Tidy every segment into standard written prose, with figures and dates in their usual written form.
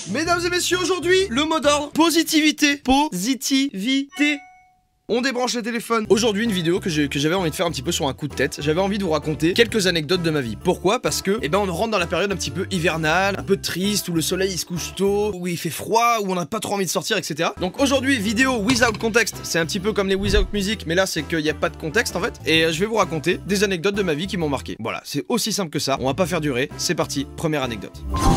Mesdames et messieurs, aujourd'hui, le mot d'ordre, positivité. Positivité. On débranche le téléphone. Aujourd'hui, une vidéo que j'avais envie de faire un petit peu sur un coup de tête. J'avais envie de vous raconter quelques anecdotes de ma vie. Pourquoi? Parce que, on rentre dans la période un petit peu hivernale, un peu triste, où le soleil il se couche tôt, où il fait froid, où on n'a pas trop envie de sortir, etc. Donc aujourd'hui, vidéo without context. C'est un petit peu comme les without music, mais là, c'est qu'il n'y a pas de contexte en fait. Et je vais vous raconter des anecdotes de ma vie qui m'ont marqué. Voilà, c'est aussi simple que ça. On va pas faire durer. C'est parti, première anecdote.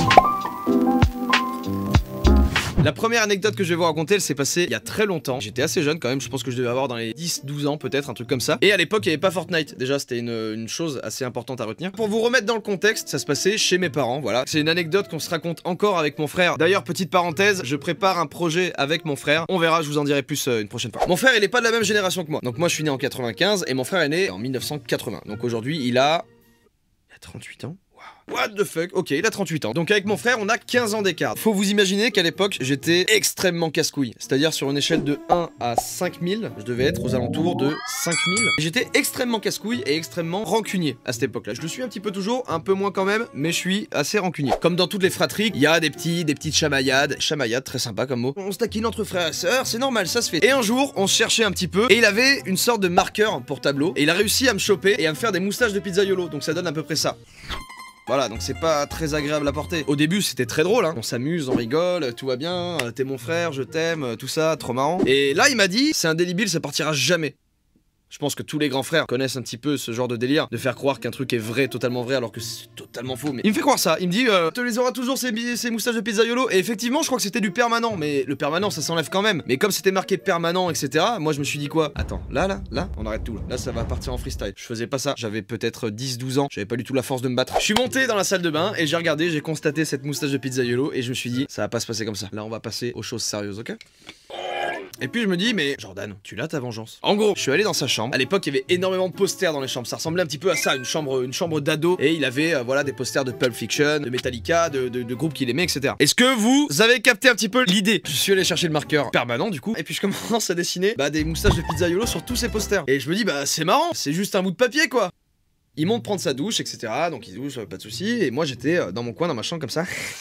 La première anecdote que je vais vous raconter, elle s'est passée il y a très longtemps. J'étais assez jeune quand même, je pense que je devais avoir dans les 10-12 ans peut-être, un truc comme ça. Et à l'époque, il n'y avait pas Fortnite. Déjà, c'était une chose assez importante à retenir. Pour vous remettre dans le contexte, ça se passait chez mes parents, voilà. C'est une anecdote qu'on se raconte encore avec mon frère. D'ailleurs, petite parenthèse, je prépare un projet avec mon frère. On verra, je vous en dirai plus une prochaine fois. Mon frère, il est pas de la même génération que moi. Donc moi, je suis né en 95 et mon frère est né en 1980. Donc aujourd'hui, il a 38 ans. What the fuck? Ok, il a 38 ans. Donc avec mon frère, on a 15 ans d'écart. Faut vous imaginer qu'à l'époque, j'étais extrêmement casse-couille. C'est-à-dire sur une échelle de 1 à 5000, je devais être aux alentours de 5000. J'étais extrêmement casse-couille et extrêmement rancunier à cette époque-là. Je le suis un petit peu toujours, un peu moins quand même, mais je suis assez rancunier. Comme dans toutes les fratries, il y a des petites chamaillades. Chamaillades, très sympa comme mot. On se taquine entre frères et sœurs, c'est normal, ça se fait. Et un jour, on se cherchait un petit peu et il avait une sorte de marqueur pour tableau et il a réussi à me choper et à me faire des moustaches de pizzaiolo. Donc ça donne à peu près ça. Voilà, donc c'est pas très agréable à porter. Au début, c'était très drôle, hein. On s'amuse, on rigole, tout va bien, t'es mon frère, je t'aime, tout ça, trop marrant. Et là, il m'a dit, c'est indélébile, ça partira jamais. Je pense que tous les grands frères connaissent un petit peu ce genre de délire, de faire croire qu'un truc est vrai, totalement vrai, alors que c'est totalement faux. Mais il me fait croire ça, il me dit, te les aura toujours ces moustaches de pizzaiolo. Et effectivement, je crois que c'était du permanent, mais le permanent, ça s'enlève quand même. Mais comme c'était marqué permanent, etc., moi je me suis dit quoi? Attends, là, on arrête tout. Là, ça va partir en freestyle. Je faisais pas ça, j'avais peut-être 10-12 ans, j'avais pas du tout la force de me battre. Je suis monté dans la salle de bain et j'ai regardé, j'ai constaté cette moustache de pizzaiolo et je me suis dit, ça va pas se passer comme ça. Là, on va passer aux choses sérieuses, ok? Et puis je me dis, mais Jordan, tu l'as ta vengeance. En gros, je suis allé dans sa chambre. À l'époque, il y avait énormément de posters dans les chambres. Ça ressemblait un petit peu à ça, une chambre d'ado. Et il avait, voilà, des posters de Pulp Fiction, de Metallica, de groupes qu'il aimait, etc. Est-ce que vous avez capté un petit peu l'idée? Je suis allé chercher le marqueur permanent, du coup. Et puis je commence à dessiner, des moustaches de pizzaiolo sur tous ces posters. Et je me dis, c'est marrant, c'est juste un bout de papier, quoi. Il monte prendre sa douche, etc. Donc il se douche, pas de soucis. Et moi, j'étais dans mon coin, dans ma chambre, comme ça.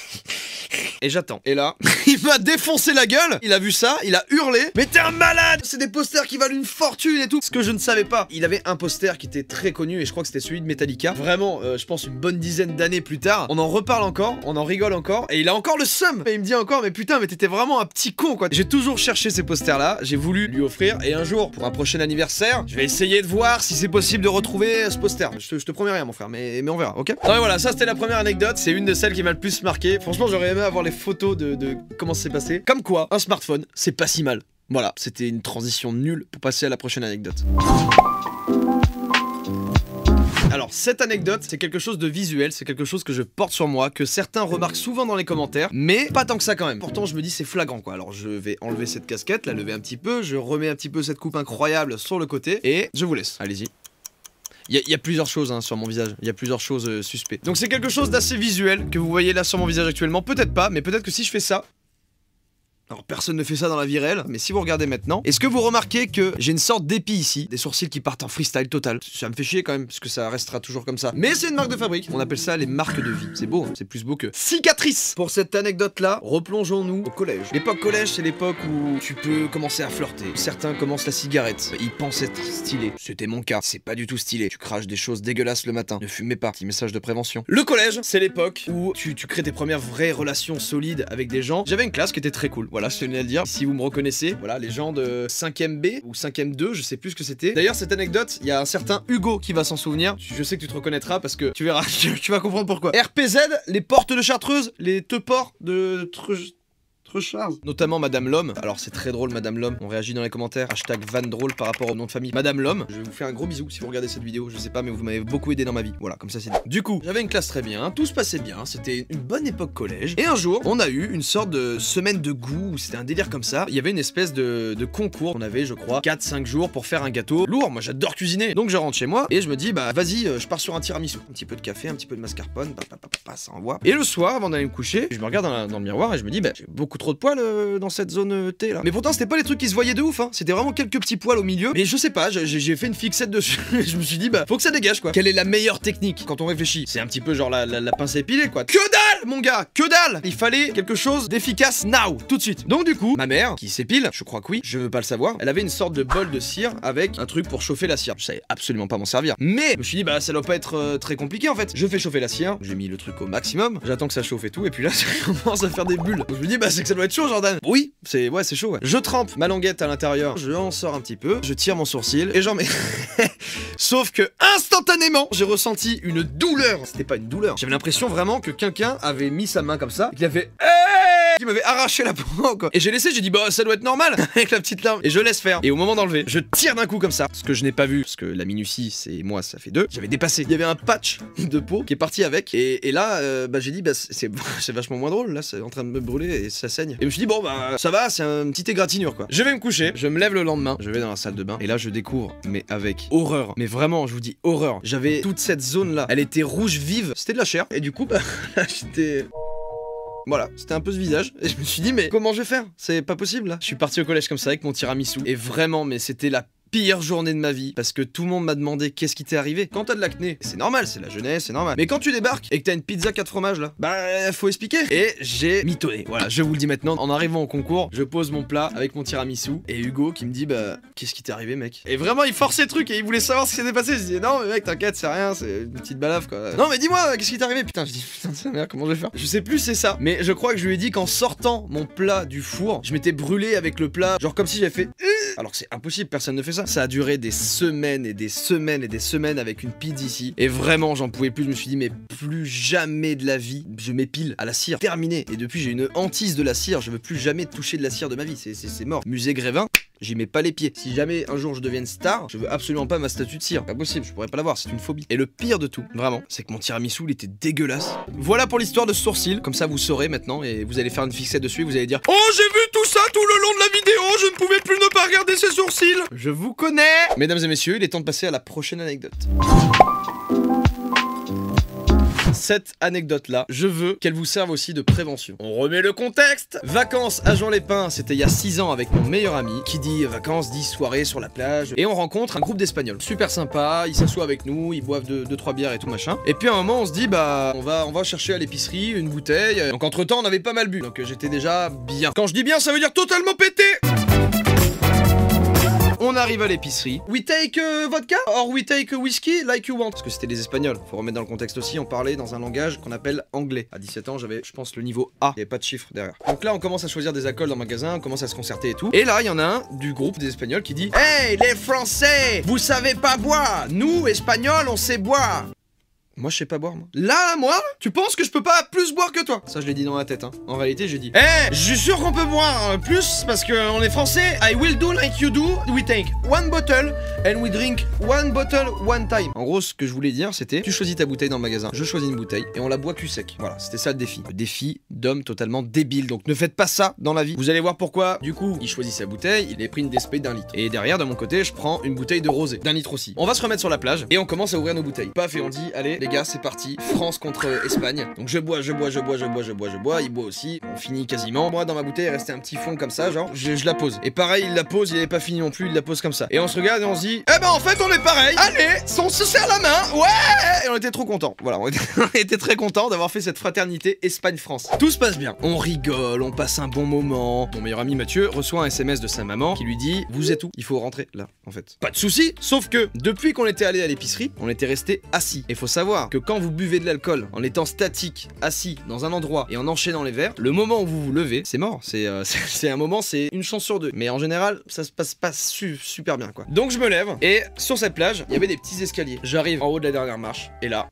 Et j'attends. Et là, il m'a défoncé la gueule. Il a vu ça, il a hurlé. Mais t'es un malade! C'est des posters qui valent une fortune et tout. Ce que je ne savais pas, il avait un poster qui était très connu et je crois que c'était celui de Metallica. Vraiment, je pense une bonne dizaine d'années plus tard, on en reparle encore, on en rigole encore. Et il a encore le seum. Et il me dit encore, mais putain, mais t'étais vraiment un petit con, quoi. J'ai toujours cherché ces posters là. J'ai voulu lui offrir. Et un jour, pour un prochain anniversaire, je vais essayer de voir si c'est possible de retrouver ce poster. Je te promets rien, mon frère, mais on verra, ok? Non, mais voilà, ça c'était la première anecdote. C'est une de celles qui m'a le plus marqué. Franchement, j'aurais aimé avoir les photos de comment c'est passé. Comme quoi, un smartphone, c'est pas si mal. Voilà, c'était une transition nulle pour passer à la prochaine anecdote. Alors, cette anecdote, c'est quelque chose de visuel, c'est quelque chose que je porte sur moi, que certains remarquent souvent dans les commentaires, mais pas tant que ça quand même. Pourtant, je me dis c'est flagrant, quoi. Alors, je vais enlever cette casquette, la lever un petit peu, je remets un petit peu cette coupe incroyable sur le côté, et je vous laisse. Allez-y. Il y a plusieurs choses sur mon visage, il y a plusieurs choses suspectes. Donc c'est quelque chose d'assez visuel que vous voyez là sur mon visage actuellement, peut-être pas, mais peut-être que si je fais ça... Alors personne ne fait ça dans la vie réelle, mais si vous regardez maintenant, est-ce que vous remarquez que j'ai une sorte d'épi ici, des sourcils qui partent en freestyle total? Ça me fait chier quand même, parce que ça restera toujours comme ça. Mais c'est une marque de fabrique, on appelle ça les marques de vie. C'est beau, hein, c'est plus beau que cicatrice. Pour cette anecdote-là, replongeons-nous au collège. L'époque collège, c'est l'époque où tu peux commencer à flirter. Certains commencent la cigarette, ils pensent être stylés. C'était mon cas, c'est pas du tout stylé. Tu craches des choses dégueulasses le matin, ne fumez pas, petit message de prévention. Le collège, c'est l'époque où tu crées tes premières vraies relations solides avec des gens. J'avais une classe qui était très cool. Voilà, je tenais à le dire. Si vous me reconnaissez, voilà, les gens de 5ème B ou 5ème 2, je sais plus ce que c'était. D'ailleurs, cette anecdote, il y a un certain Hugo qui va s'en souvenir. Je sais que tu te reconnaîtras parce que tu verras, tu vas comprendre pourquoi. RPZ, les portes de Chartreuse, les teports de Charles. Notamment Madame L'Homme. Alors c'est très drôle Madame L'Homme. On réagit dans les commentaires. Hashtag van drôle par rapport au nom de famille. Madame L'Homme. Je vous fais un gros bisou si vous regardez cette vidéo. Je sais pas mais vous m'avez beaucoup aidé dans ma vie. Voilà, comme ça c'est dit. Du coup, j'avais une classe très bien. Tout se passait bien. C'était une bonne époque collège. Et un jour, on a eu une sorte de semaine de goût. C'était un délire comme ça. Il y avait une espèce de concours. On avait, je crois, 4-5 jours pour faire un gâteau. Lourd, moi j'adore cuisiner. Donc je rentre chez moi et je me dis, vas-y, je pars sur un tiramisu. Un petit peu de café, un petit peu de mascarpone. Ça envoie. Et le soir, avant d'aller me coucher, je me regarde dans le miroir et je me dis, j'ai beaucoup trop de poils dans cette zone T là. Mais pourtant c'était pas les trucs qui se voyaient de ouf, hein. C'était vraiment quelques petits poils au milieu. Mais je sais pas, j'ai fait une fixette dessus. Je me suis dit faut que ça dégage quoi. Quelle est la meilleure technique quand on réfléchit? C'est un petit peu genre la pince à épiler quoi. Que dalle! dalle, mon gars, que dalle. Il fallait quelque chose d'efficace now, tout de suite. Donc du coup, ma mère, qui s'épile, je crois que oui, je veux pas le savoir, elle avait une sorte de bol de cire avec un truc pour chauffer la cire. Je savais absolument pas m'en servir. Mais je me suis dit, bah ça doit pas être très compliqué en fait. Je fais chauffer la cire, j'ai mis le truc au maximum, j'attends que ça chauffe et tout, et puis là ça commence à faire des bulles. Donc je me dis, bah c'est que ça doit être chaud, Jordan. Oui, c'est chaud, ouais. Je trempe ma languette à l'intérieur, je en sors un petit peu, je tire mon sourcil et j'en mets. Sauf que instantanément, j'ai ressenti une douleur. C'était pas une douleur. J'avais l'impression vraiment que quelqu'un avait mis sa main comme ça, et qu'il a fait qui m'avait arraché la peau quoi. Et j'ai laissé, j'ai dit bah ça doit être normal avec la petite larme. Et je laisse faire. Et au moment d'enlever, je tire d'un coup comme ça. Ce que je n'ai pas vu, parce que la minutie c'est moi, ça fait 2. J'avais dépassé. Il y avait un patch de peau qui est parti avec. Et là, bah j'ai dit bah c'est vachement moins drôle. Là c'est en train de me brûler et ça saigne. Et je me suis dit bon bah ça va, c'est un petit égratignure quoi. Je vais me coucher, je me lève le lendemain, je vais dans la salle de bain. Et là je découvre, mais avec horreur. Mais vraiment, je vous dis horreur. J'avais toute cette zone là. Elle était rouge vive. C'était de la chair. Et du coup bah là j'étais... Voilà, c'était un peu ce visage, et je me suis dit mais comment je vais faire? C'est pas possible là. Je suis parti au collège comme ça avec mon tiramisu, et vraiment mais c'était la pire journée de ma vie, parce que tout le monde m'a demandé qu'est-ce qui t'est arrivé. Quand t'as de l'acné, c'est normal, c'est la jeunesse, c'est normal. Mais quand tu débarques et que t'as une pizza 4 fromages là, bah faut expliquer. Et j'ai mitonné. Voilà, je vous le dis maintenant, en arrivant au concours, je pose mon plat avec mon tiramisu, et Hugo qui me dit bah qu'est-ce qui t'est arrivé mec? Et vraiment il forçait le truc et il voulait savoir ce qui s'était passé. Je disais non mais mec t'inquiète c'est rien, c'est une petite balafre quoi. Non mais dis-moi qu'est-ce qui t'est arrivé? Putain je dis putain c'est merde comment je vais faire? Je sais plus c'est ça, mais je crois que je lui ai dit qu'en sortant mon plat du four, je m'étais brûlé avec le plat, genre comme si j'avais fait alors que c'est impossible, personne ne fait ça. Ça a duré des semaines et des semaines et des semaines avec une pizza ici. Et vraiment, j'en pouvais plus. Je me suis dit, mais plus jamais de la vie, je m'épile à la cire. Terminé. Et depuis, j'ai une hantise de la cire. Je veux plus jamais toucher de la cire de ma vie. C'est mort. Musée Grévin. J'y mets pas les pieds. Si jamais un jour je devienne star, je veux absolument pas ma statue de cire. Pas possible, je pourrais pas l'avoir, c'est une phobie. Et le pire de tout, vraiment, c'est que mon tiramisu, il était dégueulasse. Voilà pour l'histoire de ce sourcil. Comme ça, vous saurez maintenant et vous allez faire une fixette dessus et vous allez dire oh, j'ai vu tout ça tout le long de la vidéo, je ne pouvais plus ne pas regarder ses sourcils. Je vous connais. Mesdames et messieurs, il est temps de passer à la prochaine anecdote. Cette anecdote-là, je veux qu'elle vous serve aussi de prévention. On remet le contexte. Vacances à Jean-les-Pins, c'était il y a 6 ans avec mon meilleur ami. Qui dit vacances, dit soirée sur la plage. Et on rencontre un groupe d'Espagnols. Super sympa, ils s'assoient avec nous, ils boivent 2-3 bières et tout machin. Et puis à un moment, on se dit bah on va chercher à l'épicerie une bouteille. Donc entre temps, on avait pas mal bu. Donc j'étais déjà bien. Quand je dis bien, ça veut dire totalement pété. On arrive à l'épicerie. We take vodka or we take whisky like you want. Parce que c'était des Espagnols. Faut remettre dans le contexte aussi. On parlait dans un langage qu'on appelle anglais. À 17 ans, j'avais, je pense, le niveau A. Il n'y avait pas de chiffre derrière. Donc là, on commence à choisir des alcools dans le magasin. On commence à se concerter et tout. Et là, il y en a un du groupe des Espagnols qui dit hey, les Français, vous savez pas boire. Nous, Espagnols, on sait boire. Moi je sais pas boire moi. Là moi, tu penses que je peux pas plus boire que toi? Ça je l'ai dit dans la tête hein. En réalité j'ai dit je suis sûr qu'on peut boire plus parce qu'on est français. I will do like you do. We take one bottle and we drink one bottle one time. En gros ce que je voulais dire c'était tu choisis ta bouteille dans le magasin, je choisis une bouteille et on la boit cul sec. Voilà c'était ça le défi. Le défi d'homme totalement débile. Donc ne faites pas ça dans la vie. Vous allez voir pourquoi. Du coup il choisit sa bouteille, il est pris une DSP d'1 litre. Et derrière de mon côté je prends une bouteille de rosé d'1 litre aussi. On va se remettre sur la plage et on commence à ouvrir nos bouteilles. Paf et on dit allez les gars c'est parti, France contre Espagne. Donc je bois, il boit aussi, on finit quasiment. Moi dans ma bouteille il restait un petit fond comme ça, genre je la pose. Et pareil il la pose, il avait pas fini non plus, il la pose comme ça. Et on se regarde et on se dit eh ben en fait on est pareil, allez, on se serre la main, ouais. Et on était trop contents, voilà, on était très contents d'avoir fait cette fraternité Espagne-France. Tout se passe bien, on rigole, on passe un bon moment. Mon meilleur ami Mathieu reçoit un SMS de sa maman qui lui dit vous êtes où? Il faut rentrer là en fait. Pas de souci, sauf que depuis qu'on était allé à l'épicerie, on était resté assis. Et faut savoir que quand vous buvez de l'alcool en étant statique, assis dans un endroit et en enchaînant les verres, le moment où vous vous levez, c'est mort. C'est un moment, c'est une chance sur 2. Mais en général, ça se passe pas super bien quoi. Donc je me lève et sur cette plage, il y avait des petits escaliers. J'arrive en haut de la dernière marche et là,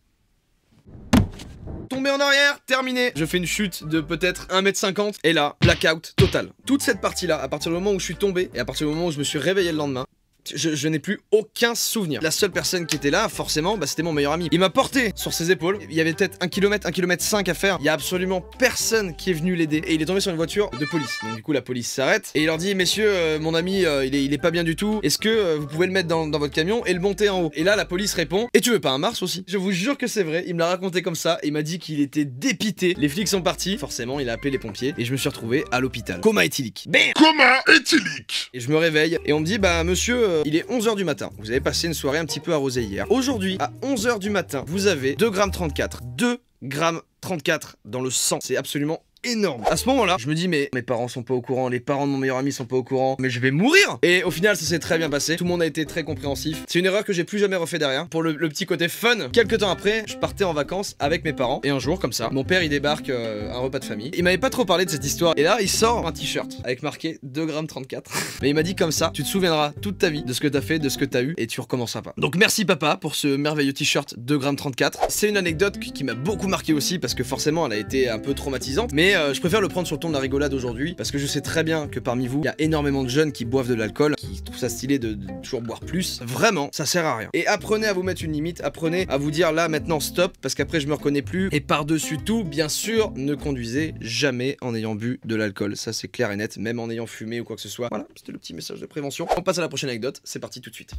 tombé en arrière, terminé. Je fais une chute de peut-être 1,50 m et là, blackout total. Toute cette partie-là, à partir du moment où je suis tombé et à partir du moment où je me suis réveillé le lendemain, je n'ai plus aucun souvenir. La seule personne qui était là, forcément, bah, c'était mon meilleur ami. Il m'a porté sur ses épaules. Il y avait peut-être 1 km, 1,5 km à faire. Il y a absolument personne qui est venu l'aider. Et il est tombé sur une voiture de police. Donc du coup, la police s'arrête. Et il leur dit, messieurs, mon ami, il est pas bien du tout. Est-ce que vous pouvez le mettre dans votre camion et le monter en haut? Et là, la police répond, et tu veux pas un Mars aussi? Je vous jure que c'est vrai. Il me l'a raconté comme ça. Il m'a dit qu'il était dépité. Les flics sont partis. Forcément, il a appelé les pompiers. Et je me suis retrouvé à l'hôpital. Coma éthylique. Bam! Coma éthylique! Et je me réveille. Et on me dit, bah monsieur, il est 11 h du matin. Vous avez passé une soirée un petit peu arrosée hier. Aujourd'hui, à 11 h du matin, vous avez 2,34 g. 2,34 g 34 dans le sang. C'est absolument énorme. À ce moment-là, je me dis mais mes parents sont pas au courant, les parents de mon meilleur ami sont pas au courant, mais je vais mourir. Et au final, ça s'est très bien passé. Tout le monde a été très compréhensif. C'est une erreur que j'ai plus jamais refait derrière. Pour le petit côté fun, quelques temps après, je partais en vacances avec mes parents. Et un jour, comme ça, mon père il débarque un repas de famille. Il m'avait pas trop parlé de cette histoire. Et là, il sort un t-shirt avec marqué 2,34 g. Mais il m'a dit comme ça, tu te souviendras toute ta vie de ce que t'as fait, de ce que t'as eu, et tu recommenceras pas. Donc merci papa pour ce merveilleux t-shirt 2,34 g. C'est une anecdote qui m'a beaucoup marqué aussi parce que forcément elle a été un peu traumatisante. Mais je préfère le prendre sur le ton de la rigolade aujourd'hui parce que je sais très bien que parmi vous, il y a énormément de jeunes qui boivent de l'alcool, qui trouvent ça stylé de toujours boire plus. Vraiment, ça sert à rien. Et apprenez à vous mettre une limite, apprenez à vous dire là maintenant stop parce qu'après je me reconnais plus. Et par-dessus tout, bien sûr, ne conduisez jamais en ayant bu de l'alcool. Ça c'est clair et net, même en ayant fumé ou quoi que ce soit. Voilà, c'était le petit message de prévention. On passe à la prochaine anecdote, c'est parti tout de suite.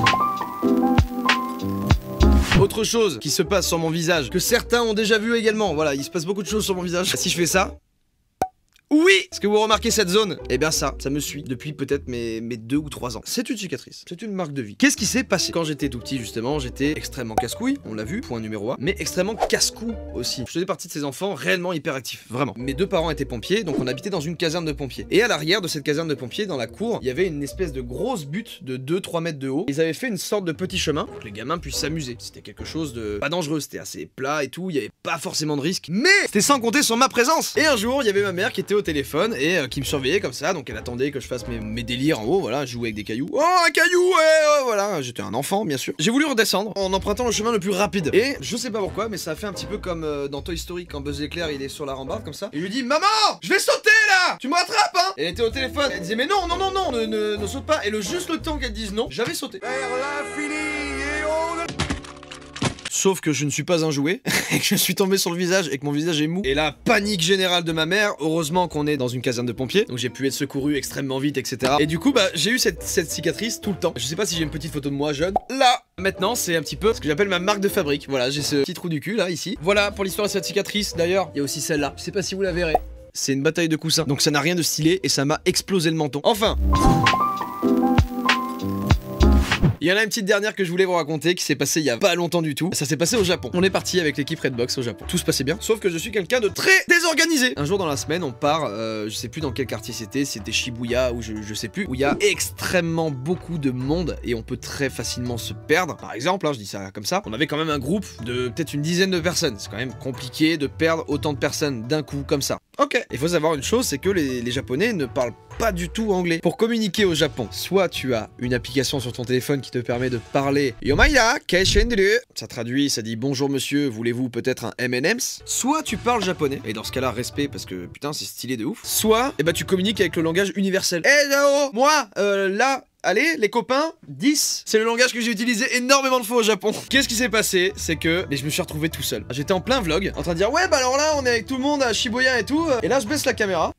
Autre chose qui se passe sur mon visage, que certains ont déjà vu également, voilà, il se passe beaucoup de choses sur mon visage. Si je fais ça... Oui! Est-ce que vous remarquez cette zone? Eh bien ça me suit depuis peut-être mes 2 ou 3 ans. C'est une cicatrice, c'est une marque de vie. Qu'est-ce qui s'est passé? Quand j'étais tout petit justement, j'étais extrêmement casse-couille, on l'a vu, point numéro 1, mais extrêmement casse-cou aussi. Je faisais partie de ces enfants réellement hyperactifs, vraiment. Mes 2 parents étaient pompiers, donc on habitait dans une caserne de pompiers. Et à l'arrière de cette caserne de pompiers, dans la cour, il y avait une espèce de grosse butte de 2-3 mètres de haut. Ils avaient fait une sorte de petit chemin pour que les gamins puissent s'amuser. C'était quelque chose de pas dangereux, c'était assez plat et tout, il y avait pas forcément de risque, mais c'était sans compter sur ma présence. Et un jour, il y avait ma mère qui était au téléphone et qui me surveillait comme ça, donc elle attendait que je fasse mes délires en haut, voilà, jouer avec des cailloux. Oh, un caillou, ouais, voilà, j'étais un enfant, bien sûr. J'ai voulu redescendre en empruntant le chemin le plus rapide. Et je sais pas pourquoi, mais ça a fait un petit peu comme dans Toy Story quand Buzz l'éclair il est sur la rambarde comme ça. Et je lui dis, maman, je vais sauter là, tu me rattrapes, hein. Et elle était au téléphone, elle disait, mais non, non, non, non, ne saute pas. Et juste le temps qu'elle dise non, j'avais sauté. Vers l'infini et au-delà. Sauf que je ne suis pas un jouet, et que je suis tombé sur le visage, et que mon visage est mou. Et la panique générale de ma mère, heureusement qu'on est dans une caserne de pompiers, donc j'ai pu être secouru extrêmement vite, etc. Et du coup, bah, j'ai eu cette cicatrice tout le temps. Je sais pas si j'ai une petite photo de moi jeune. Là, maintenant, c'est un petit peu ce que j'appelle ma marque de fabrique. Voilà, j'ai ce petit trou du cul, là, ici. Voilà, pour l'histoire de cette cicatrice. D'ailleurs, il y a aussi celle-là. Je sais pas si vous la verrez. C'est une bataille de coussins. Donc ça n'a rien de stylé, et ça m'a explosé le menton. Enfin. Il y en a une petite dernière que je voulais vous raconter qui s'est passée il y a pas longtemps du tout. Ça s'est passé au Japon. On est parti avec l'équipe Redbox au Japon. Tout se passait bien. Sauf que je suis quelqu'un de très désorganisé. Un jour dans la semaine, on part, je sais plus dans quel quartier c'était Shibuya ou je sais plus, où il y a extrêmement beaucoup de monde et on peut très facilement se perdre. Par exemple, hein, je dis ça comme ça, on avait quand même un groupe de peut-être une dizaine de personnes. C'est quand même compliqué de perdre autant de personnes d'un coup comme ça. Ok. Il faut savoir une chose, c'est que les Japonais ne parlent pas du tout anglais. Pour communiquer au Japon, soit tu as une application sur ton téléphone qui te permet de parler Yomaida, Keishenderu. Ça traduit, ça dit bonjour monsieur, voulez-vous peut-être un M&M's? Soit tu parles japonais, et dans ce cas-là, respect parce que putain, c'est stylé de ouf. Soit, eh ben, tu communiques avec le langage universel. Hello, moi, là. Allez, les copains, 10. C'est le langage que j'ai utilisé énormément de fois au Japon. Qu'est-ce qui s'est passé? C'est que je me suis retrouvé tout seul. J'étais en plein vlog, en train de dire ouais, bah alors là, on est avec tout le monde à Shibuya et tout. Et là, je baisse la caméra.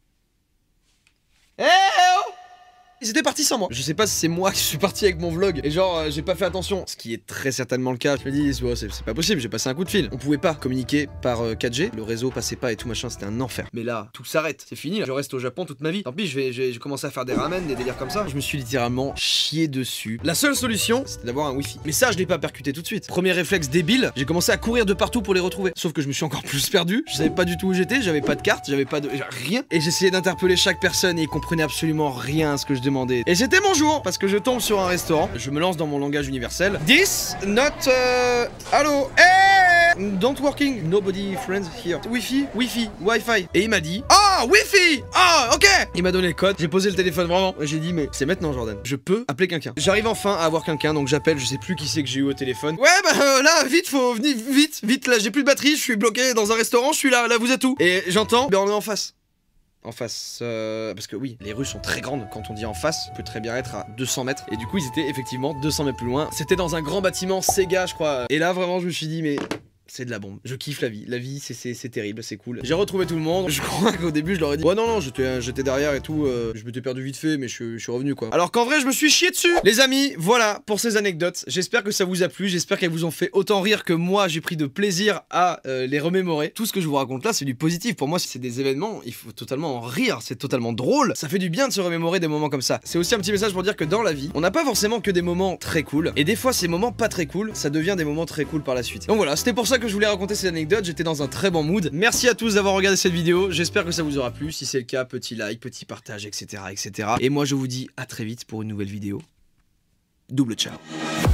Eh oh! Ils étaient partis sans moi. Je sais pas si c'est moi qui suis parti avec mon vlog et genre j'ai pas fait attention, ce qui est très certainement le cas. Je me dis oh, c'est pas possible, j'ai passé un coup de fil. On pouvait pas communiquer par 4G, le réseau passait pas et tout machin, c'était un enfer. Mais là, tout s'arrête, c'est fini là. Je reste au Japon toute ma vie. Tant pis, j'ai commencé à faire des ramen, des délires comme ça. Je me suis littéralement chié dessus. La seule solution, c'était d'avoir un wifi. Mais ça, je l'ai pas percuté tout de suite. Premier réflexe débile, j'ai commencé à courir de partout pour les retrouver. Sauf que je me suis encore plus perdu. Je savais pas du tout où j'étais, j'avais pas de carte, j'avais pas de rien. Et j'essayais d'interpeller chaque personne et ils comprenaient absolument rien à ce que je demandais. Et c'était bonjour, parce que je tombe sur un restaurant, je me lance dans mon langage universel. This, not, hello, hey, don't working, nobody friends here. Wifi, wifi, wifi. Et il m'a dit, ah, wifi, ah, ok. Il m'a donné le code, j'ai posé le téléphone vraiment. Et j'ai dit, mais c'est maintenant Jordan, je peux appeler quelqu'un. J'arrive enfin à avoir quelqu'un, donc j'appelle, je sais plus qui c'est que j'ai eu au téléphone. Ouais, bah là, vite, faut venir, vite, là, j'ai plus de batterie, je suis bloqué dans un restaurant, je suis là, vous êtes où? Et j'entends, ben on est en face. En face, parce que oui, les rues sont très grandes, quand on dit en face, on peut très bien être à 200 mètres, et du coup ils étaient effectivement 200 mètres plus loin, c'était dans un grand bâtiment Sega je crois, et là vraiment je me suis dit mais... C'est de la bombe. Je kiffe la vie c'est terrible, c'est cool. J'ai retrouvé tout le monde. Je crois qu'au début je leur ai dit ouais non j'étais derrière et tout, je m'étais perdu vite fait mais je suis revenu quoi. Alors qu'en vrai je me suis chié dessus. Les amis, voilà pour ces anecdotes. J'espère que ça vous a plu, j'espère qu'elles vous ont fait autant rire que moi j'ai pris de plaisir à les remémorer. Tout ce que je vous raconte là c'est du positif. Pour moi c'est des événements, il faut totalement en rire, c'est totalement drôle. Ça fait du bien de se remémorer des moments comme ça. C'est aussi un petit message pour dire que dans la vie, on n'a pas forcément que des moments très cool. Et des fois ces moments pas très cool, ça devient des moments très cool par la suite. Donc voilà, c'était pour ça ça que je voulais raconter cette anecdote, j'étais dans un très bon mood. Merci à tous d'avoir regardé cette vidéo, j'espère que ça vous aura plu. Si c'est le cas, petit like, petit partage, etc. etc. Et moi je vous dis à très vite pour une nouvelle vidéo. Double ciao.